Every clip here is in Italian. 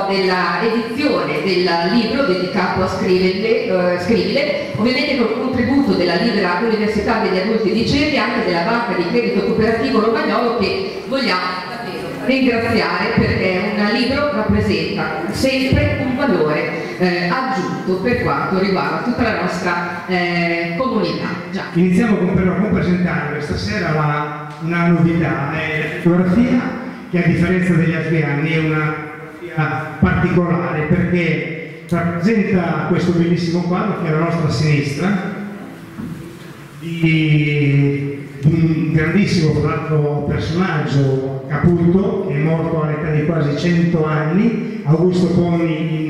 della edizione del libro dedicato a Scrivile, ovviamente con il contributo della Libera Università degli Adulti di Ceri e anche della Banca di Credito Cooperativo Romagnolo, che vogliamo davvero ringraziare, perché un libro rappresenta sempre un valore aggiunto per quanto riguarda tutta la nostra comunità. Già. Iniziamo però con presentare questa sera una novità, è la fotografia, che a differenza degli altri anni è una fotografia particolare, perché rappresenta questo bellissimo quadro che è alla nostra sinistra, di un grandissimo personaggio, Caputo, che è morto all'età di quasi 100 anni, Augusto Ponti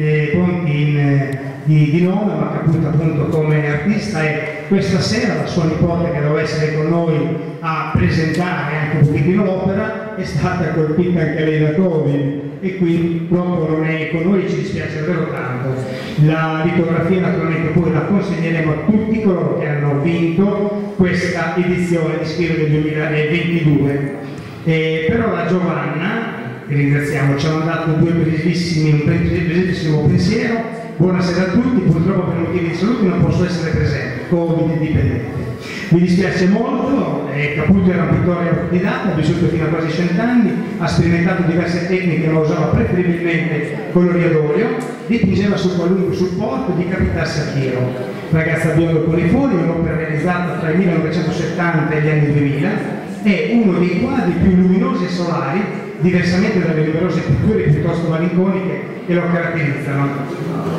di nome, ma Caputo appunto come artista, e questa sera la sua nipote, che doveva essere con noi a presentare anche un pochettino l'opera, è stata colpita anche lei da Covid e quindi purtroppo non è con noi, ci dispiace davvero tanto. La litografia naturalmente poi la consegneremo a tutti coloro che hanno vinto questa edizione di Scrivile 2022. Però la Giovanna, che ringraziamo, ci ha mandato un presentissimo pensiero. Buonasera a tutti, purtroppo per motivi di salute non posso essere presente, Covid dipendente. Mi dispiace molto, Caputo era un pittore autodidatta, ha vissuto fino a quasi 100 anni, ha sperimentato diverse tecniche, ma usava preferibilmente colori ad olio, dipingeva su qualunque supporto, di capitarsi a tiro. Ragazza biondo con i fori, un'opera realizzata tra il 1970 e gli anni 2000, è uno dei quadri più luminosi e solari, diversamente dalle numerose pitture piuttosto malinconiche che lo caratterizzano.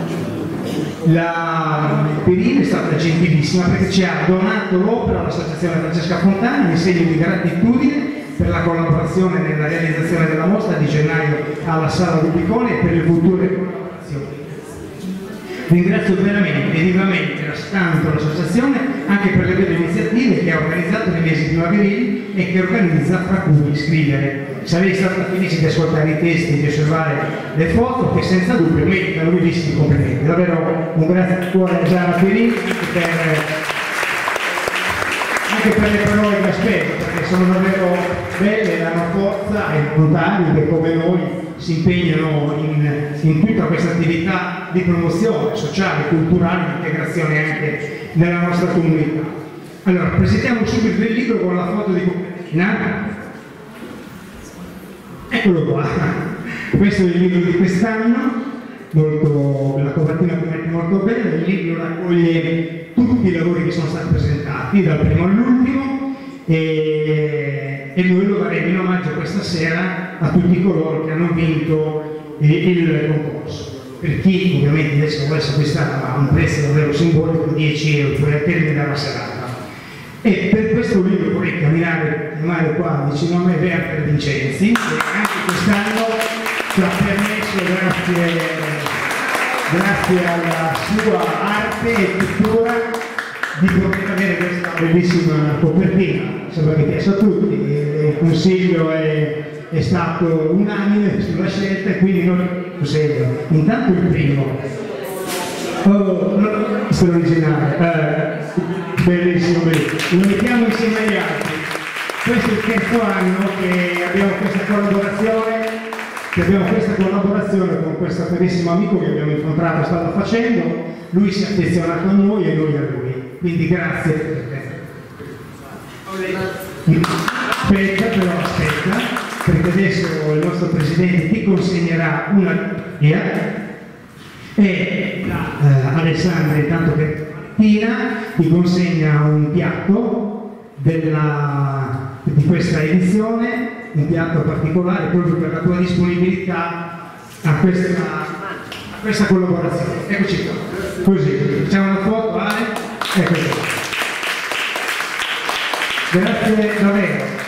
La Perina è stata gentilissima perché ci ha donato l'opera all'Associazione Francesca Fontana in segno di gratitudine per la collaborazione nella realizzazione della mostra di gennaio alla Sala Rubicone e per le future collaborazioni. Ringrazio veramente e vivamente tanto l'associazione anche per le belle iniziative che ha organizzato nei mesi primaverili e che organizza, fra cui Scrivere. Sarei stata felice di ascoltare i testi e di osservare le foto che senza dubbio meritano bellissimi complimenti. Davvero un grazie a cuore a Gianna Perini anche per le parole che aspetto, perché sono davvero belle, danno forza ai volontari che come noi si impegnano in tutta questa attività di promozione sociale, culturale, di integrazione anche nella nostra comunità. Allora, presentiamo subito il libro con la foto di copertina. Eccolo qua, questo è il libro di quest'anno, la copertina è molto bella, il libro raccoglie tutti i lavori che sono stati presentati, dal primo all'ultimo, e noi lo daremo in omaggio questa sera a tutti coloro che hanno vinto il concorso. Per chi ovviamente adesso volesse acquistare a un prezzo davvero simbolico, 10 euro, poi al termine della serata. E per questo libro vorrei camminare qua vicino a me Werther Vincenzi, che anche quest'anno ci ha permesso, grazie alla sua arte e pittura, di poter avere questa bellissima copertina. Sembra che piace a tutti, il consiglio è stato unanime sulla scelta e quindi non consiglio. Intanto il primo, questo è l'originale, bellissimo, lo mettiamo insieme agli altri. Questo è il terzo anno che abbiamo questa collaborazione con questo carissimo amico che abbiamo incontrato, stava facendo, lui si è affezionato a noi e noi a lui, quindi grazie per te. Aspetta, perché adesso il nostro presidente ti consegnerà una via e Alessandra, intanto che ti consegna un piatto di questa edizione, un piatto particolare proprio per la tua disponibilità a questa collaborazione. Eccoci qua, così, facciamo una foto, Ale? Eccoci. Grazie davvero.